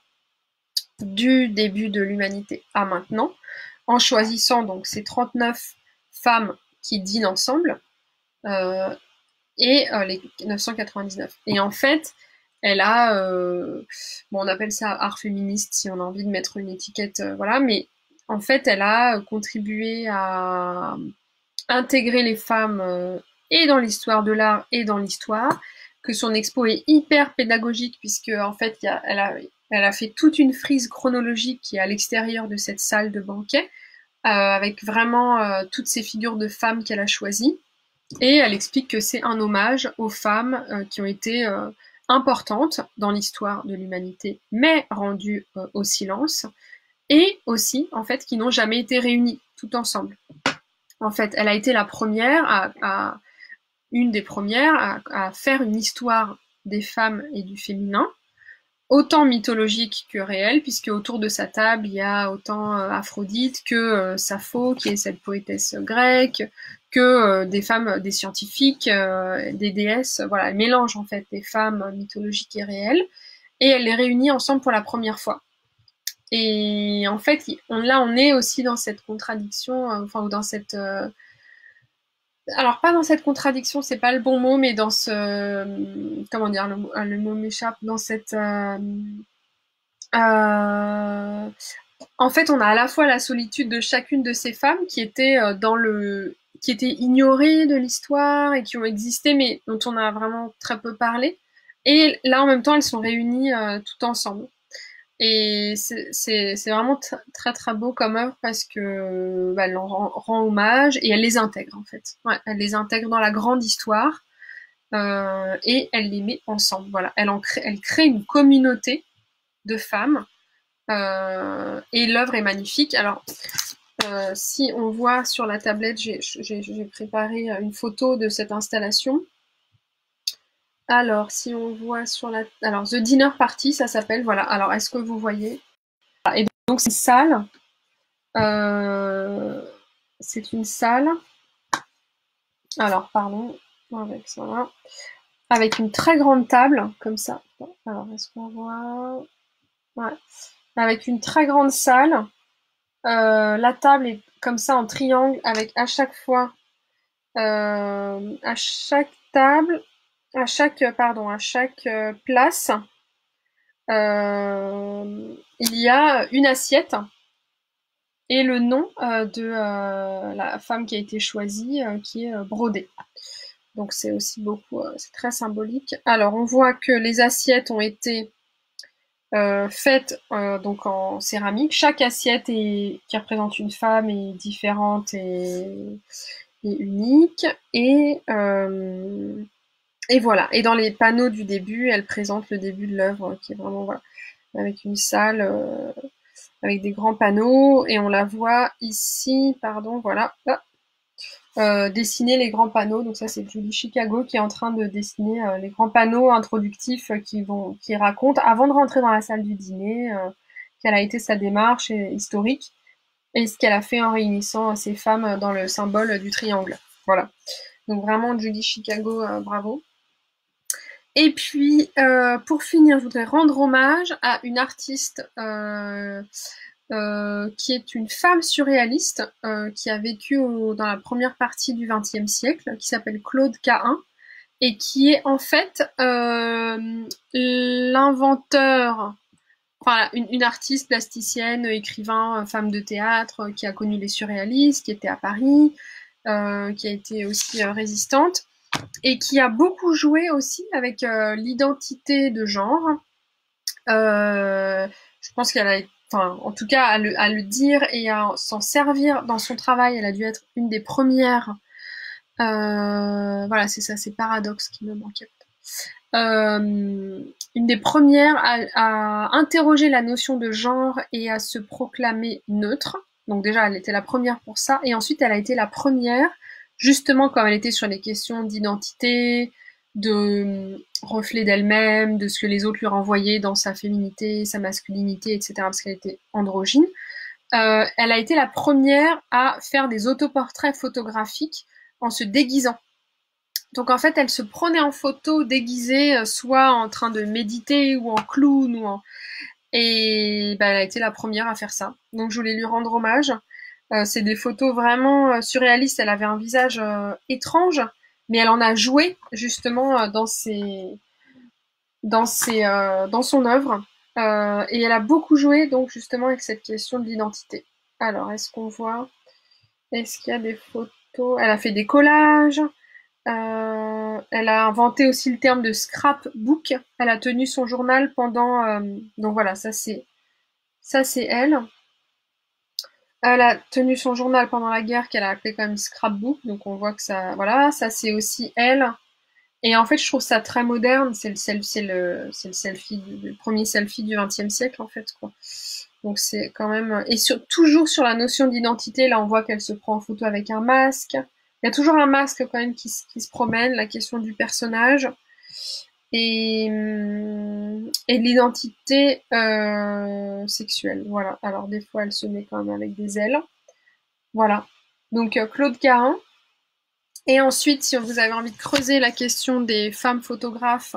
du début de l'humanité à maintenant, en choisissant donc ces trente-neuf femmes qui dînent ensemble euh, et euh, les neuf cent quatre-vingt-dix-neuf. Et en fait, elle a, euh, bon, on appelle ça art féministe si on a envie de mettre une étiquette, euh, voilà, mais en fait, elle a contribué à intégrer les femmes euh, et dans l'histoire de l'art et dans l'histoire, que son expo est hyper pédagogique puisque en fait, y a, elle, a, elle a fait toute une frise chronologique qui est à l'extérieur de cette salle de banquet, euh, avec vraiment euh, toutes ces figures de femmes qu'elle a choisies, et elle explique que c'est un hommage aux femmes euh, qui ont été euh, importantes dans l'histoire de l'humanité, mais rendues euh, au silence, et aussi, en fait, qui n'ont jamais été réunies tout ensemble. En fait, elle a été la première, à, à une des premières, à, à faire une histoire des femmes et du féminin, autant mythologique que réelle, puisque autour de sa table, il y a autant euh, Aphrodite que euh, Sappho, qui est cette poétesse grecque, que euh, des femmes, des scientifiques, euh, des déesses. Voilà, elle mélange en fait des femmes mythologiques et réelles, et elle les réunit ensemble pour la première fois. Et en fait, on, là, on est aussi dans cette contradiction, euh, enfin, ou dans cette... Euh, alors, pas dans cette contradiction, c'est pas le bon mot, mais dans ce... Euh, comment dire, le, le mot m'échappe, dans cette... Euh, euh, en fait, on a à la fois la solitude de chacune de ces femmes qui étaient euh, dans le, qui étaient ignorées de l'histoire et qui ont existé, mais dont on a vraiment très peu parlé. Et là, en même temps, elles sont réunies euh, toutes ensemble. Et c'est vraiment très très beau comme œuvre parce que bah, elle leur rend, rend hommage et elle les intègre en fait. Ouais, elle les intègre dans la grande histoire euh, et elle les met ensemble. Voilà, elle, en crée, elle crée une communauté de femmes euh, et l'œuvre est magnifique. Alors, euh, si on voit sur la tablette, j'ai préparé une photo de cette installation. Alors, si on voit sur la... Alors, The Dinner Party, ça s'appelle, voilà. Alors, est-ce que vous voyez? Et donc, c'est une salle. Euh, c'est une salle. Alors, pardon. Avec ça, là. Avec une très grande table, comme ça. Alors, est-ce qu'on voit? Ouais. Avec une très grande salle. Euh, la table est comme ça en triangle, avec à chaque fois... Euh, à chaque table... À chaque, pardon, à chaque euh, place... Euh, il y a une assiette et le nom euh, de euh, la femme qui a été choisie euh, qui est euh, brodée. Donc c'est aussi beaucoup, euh, c'est très symbolique. Alors on voit que les assiettes ont été euh, faites euh, donc en céramique. Chaque assiette est, qui représente une femme est différente et, et unique. Et, euh, et voilà. Et dans les panneaux du début, elle présente le début de l'œuvre qui est vraiment voilà, avec une salle euh, avec des grands panneaux, et on la voit ici, pardon, voilà, euh, dessiner les grands panneaux. Donc ça, c'est Julie Chicago qui est en train de dessiner euh, les grands panneaux introductifs qui vont, qui racontent, avant de rentrer dans la salle du dîner, euh, quelle a été sa démarche historique et ce qu'elle a fait en réunissant ces femmes dans le symbole du triangle. Voilà. Donc vraiment, Julie Chicago, euh, bravo. Et puis, euh, pour finir, je voudrais rendre hommage à une artiste euh, euh, qui est une femme surréaliste euh, qui a vécu au, dans la première partie du vingtième siècle, qui s'appelle Claude Cahun, et qui est en fait euh, l'inventeur, enfin une, une artiste plasticienne, écrivain, femme de théâtre, qui a connu les surréalistes, qui était à Paris, euh, qui a été aussi euh, résistante, et qui a beaucoup joué aussi avec euh, l'identité de genre. Euh, je pense qu'elle a, enfin, en tout cas, à le, à le dire et à s'en servir dans son travail, elle a dû être une des premières. Euh, voilà, c'est ça, c'est Paradoxe qui me manquait. Euh, une des premières à, à interroger la notion de genre et à se proclamer neutre. Donc déjà, elle était la première pour ça, et ensuite, elle a été la première, justement, comme elle était sur les questions d'identité, de reflet d'elle-même, de ce que les autres lui renvoyaient dans sa féminité, sa masculinité, et cetera, parce qu'elle était androgyne. Euh, elle a été la première à faire des autoportraits photographiques en se déguisant. Donc en fait, elle se prenait en photo déguisée, soit en train de méditer, ou en clown, ou en... et bah, elle a été la première à faire ça. Donc je voulais lui rendre hommage. Euh, c'est des photos vraiment euh, surréalistes. Elle avait un visage euh, étrange, mais elle en a joué justement euh, dans ses, dans ses, euh, dans son œuvre, euh, et elle a beaucoup joué donc justement avec cette question de l'identité. Alors, est-ce qu'on voit, est-ce qu'il y a des photos? Elle a fait des collages. Euh, elle a inventé aussi le terme de scrapbook. Elle a tenu son journal pendant. Euh, donc voilà, ça c'est, ça c'est elle. Elle a tenu son journal pendant la guerre qu'elle a appelé quand même scrapbook. Donc on voit que ça, voilà, ça c'est aussi elle. Et en fait, je trouve ça très moderne. C'est le, c'est le, c'est le selfie, le premier selfie du vingtième siècle en fait, quoi. Donc c'est quand même, et sur, toujours sur la notion d'identité. Là, on voit qu'elle se prend en photo avec un masque. Il y a toujours un masque quand même qui, qui se promène, la question du personnage et, et l'identité euh, sexuelle. Voilà. Alors des fois, elle se met quand même avec des ailes. Voilà. Donc euh, Claude Cahun. Et ensuite, si vous avez envie de creuser la question des femmes photographes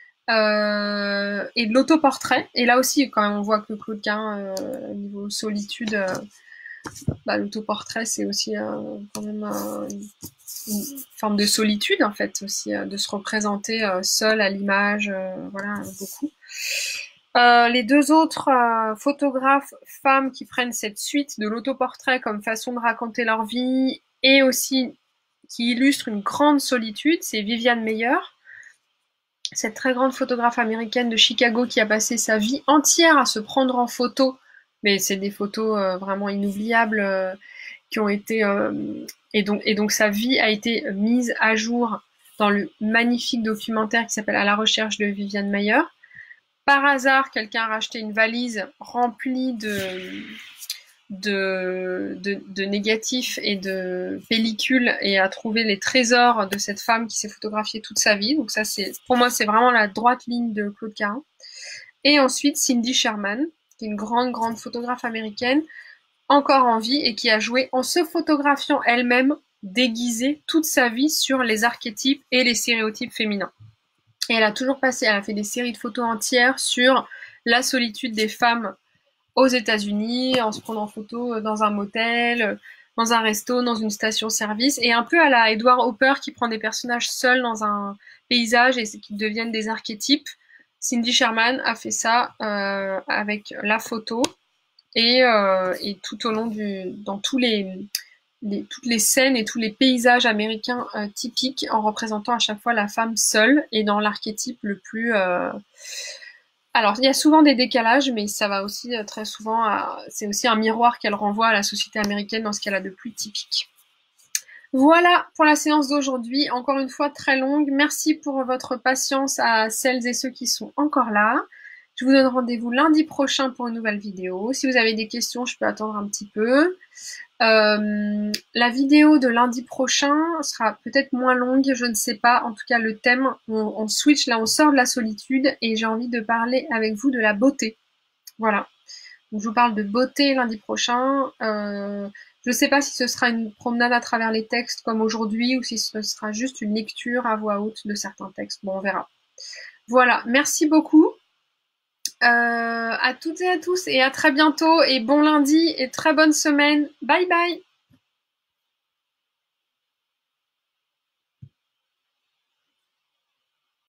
euh, et de l'autoportrait, et là aussi, quand même, on voit que Claude Cahun, euh, niveau solitude, euh, bah, l'autoportrait, c'est aussi euh, quand même euh, une forme de solitude, en fait, aussi, euh, de se représenter euh, seul à l'image, euh, voilà, beaucoup. Euh, les deux autres euh, photographes femmes qui prennent cette suite de l'autoportrait comme façon de raconter leur vie et aussi qui illustre une grande solitude, c'est Viviane Meyer, cette très grande photographe américaine de Chicago qui a passé sa vie entière à se prendre en photo, mais c'est des photos euh, vraiment inoubliables euh, qui ont été euh, et donc et donc sa vie a été mise à jour dans le magnifique documentaire qui s'appelle À la recherche de Viviane Meyer. Par hasard, quelqu'un a racheté une valise remplie de, de, de, de négatifs et de pellicules et a trouvé les trésors de cette femme qui s'est photographiée toute sa vie. Donc ça, c'est, pour moi, c'est vraiment la droite ligne de Claude Carin. Et ensuite, Cindy Sherman, qui est une grande, grande photographe américaine, encore en vie et qui a joué en se photographiant elle-même, déguisée toute sa vie sur les archétypes et les stéréotypes féminins. Et elle a toujours passé, elle a fait des séries de photos entières sur la solitude des femmes aux États-Unis, en se prenant en photo dans un motel, dans un resto, dans une station-service, et un peu à la Edward Hopper qui prend des personnages seuls dans un paysage et qui deviennent des archétypes. Cindy Sherman a fait ça euh, avec la photo et, euh, et tout au long du, dans tous les Les, toutes les scènes et tous les paysages américains euh, typiques en représentant à chaque fois la femme seule et dans l'archétype le plus... Euh... Alors, il y a souvent des décalages, mais ça va aussi euh, très souvent... À... C'est aussi un miroir qu'elle renvoie à la société américaine dans ce qu'elle a de plus typique. Voilà pour la séance d'aujourd'hui, encore une fois très longue. Merci pour votre patience à celles et ceux qui sont encore là. Je vous donne rendez-vous lundi prochain pour une nouvelle vidéo. Si vous avez des questions, je peux attendre un petit peu. Euh, la vidéo de lundi prochain sera peut-être moins longue, je ne sais pas. En tout cas, le thème, on, on switch, là on sort de la solitude et j'ai envie de parler avec vous de la beauté. Voilà. Donc, je vous parle de beauté lundi prochain. Euh, je ne sais pas si ce sera une promenade à travers les textes comme aujourd'hui ou si ce sera juste une lecture à voix haute de certains textes. Bon, on verra. Voilà, merci beaucoup. Euh, à toutes et à tous et à très bientôt et bon lundi et très bonne semaine. Bye bye.